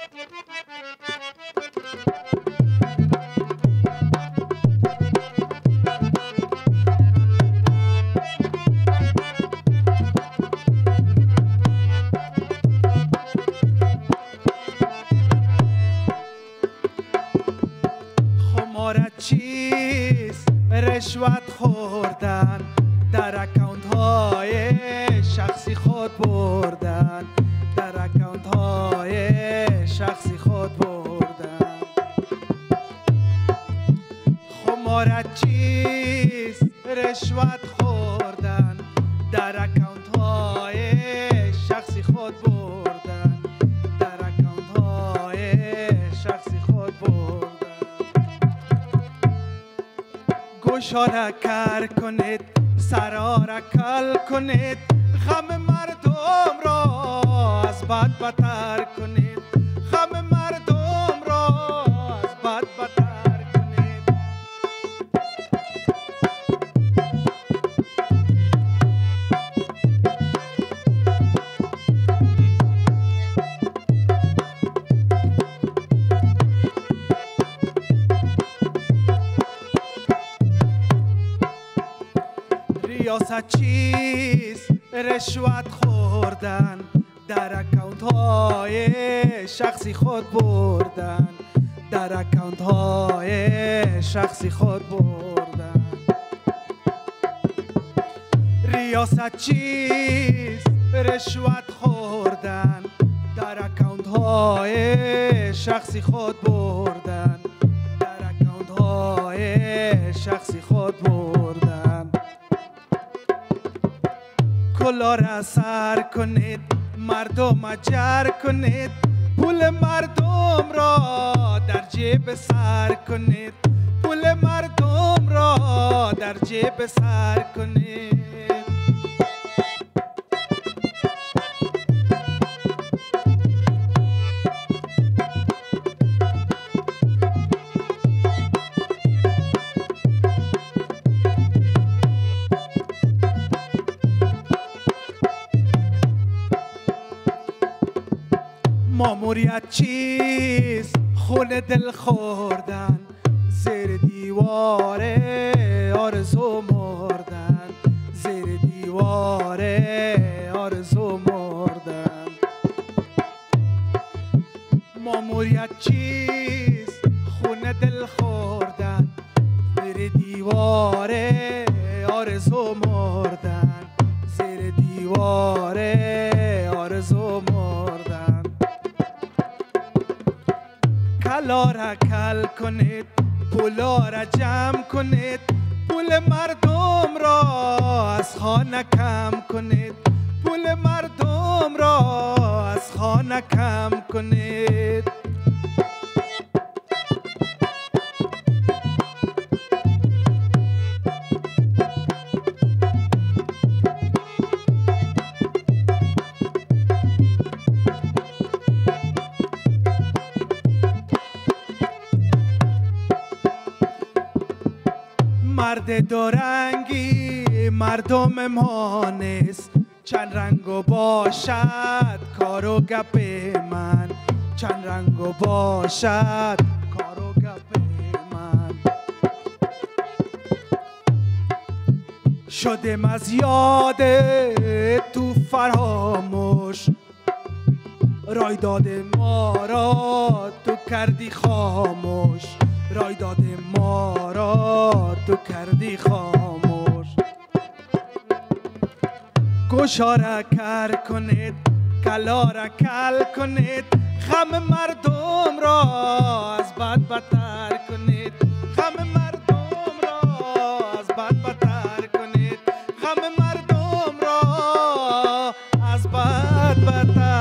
خمارت چیست؟ رشوت خوردن، در اکانت های شخصی خود بردن، در اکانت های شخصی خود بردن. خمارت چیست؟ رشوت خوردن، در اکانت های شخصی خود بردن، در اکانت های شخصی خود بردن. گوشا را کر کنید، سرا را کل کنید، غم مردم را از بد بتر کنید، غم مردم را از بد بتر کنید. ریاست چیست؟ رشوت خوردن، در اکانت های شخصی خود بردن، در اکانت های شخصی خود بردن. ریاست چیست؟ رشوت خوردن، در اکانت های شخصی خود بردن، در اکانت های شخصی خود بردن. کلا را سر کنید، مردم جر کنید، پول مردم را در جیب سر کنید، پول مردم را در جیب سر کنید. ماموریت چیست؟ خون دل خوردن، زیر دیوار آرزو مردن، زیر دیوار آرزو مردن. ماموریت چیست؟ خون دل خوردن، زیر دیوار آرزو مردن، زیر دیوار آرزو مردن. کلا را کل کنید، پولا را جمع کنید، پول مردم را از خانه کم کنید، پول مردم را از خانه کم کنید. مرد دورنگی مردم ما نیست، چند رنگو باشد کار و گپ من، چند رنگو باشد کار و گپ من. شدم از یاد تو فراموش، رای داد ما را تو کردی خاموش، رای داد ما را تو کردی خاموش. گوشا را کر کنید، کلا را کل کنید، غم مردم را از بد بتر کنید، غم مردم را از بد بتر کنید، غم مردم را از بد بتر